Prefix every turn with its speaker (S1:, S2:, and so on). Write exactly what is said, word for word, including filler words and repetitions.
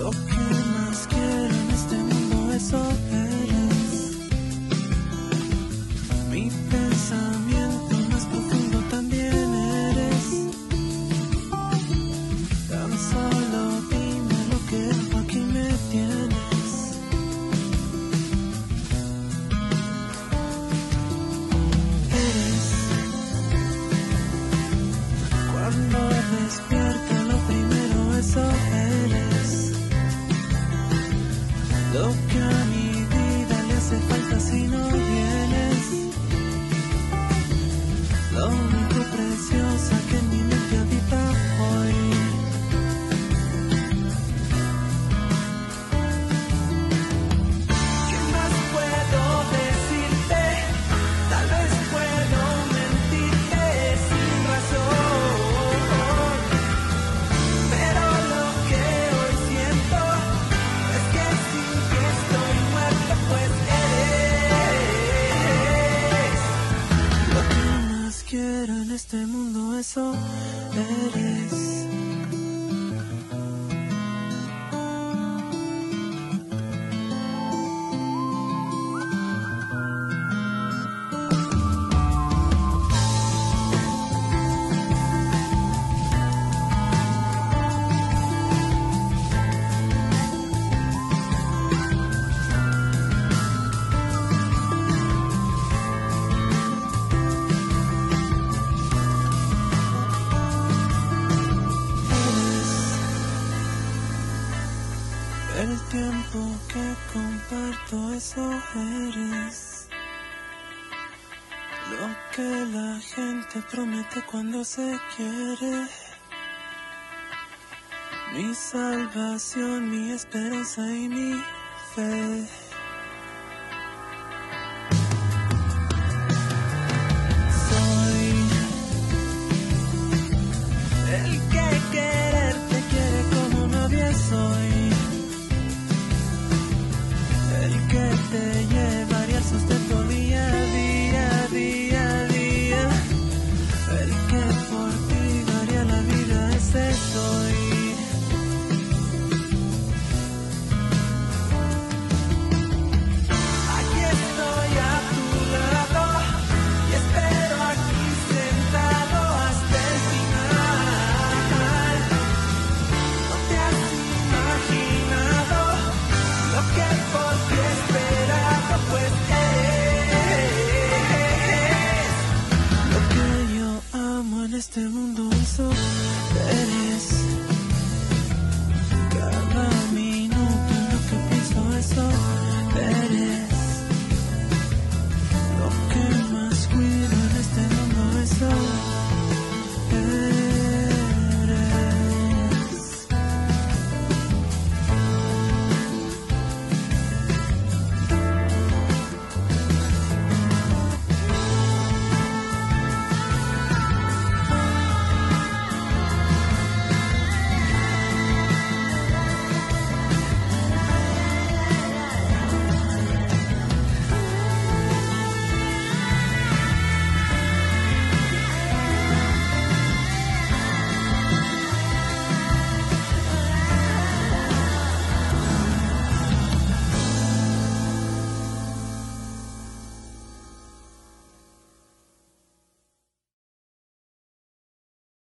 S1: Lo que más quiero en este mundo, eso eres. Mi pensamiento más profundo también eres. Tan solo dime lo que hago, aquí me tienes. Eres. Cuando despierto lo primero, eso eres. Lo que a mi vida le hace falta si no vienes. Lo único preciosa que en mi mente habita hoy. ¿Qué más puedo decirte? Tal vez puedo mentirte sin razón, pero lo que hoy siento es que sin ti estoy muerto, pues eres. Lo que más quiero en este mundo, eso eres. El tiempo que comparto, eso eres. Lo que la gente promete cuando se quiere. Mi salvación, mi esperanza y mi fe.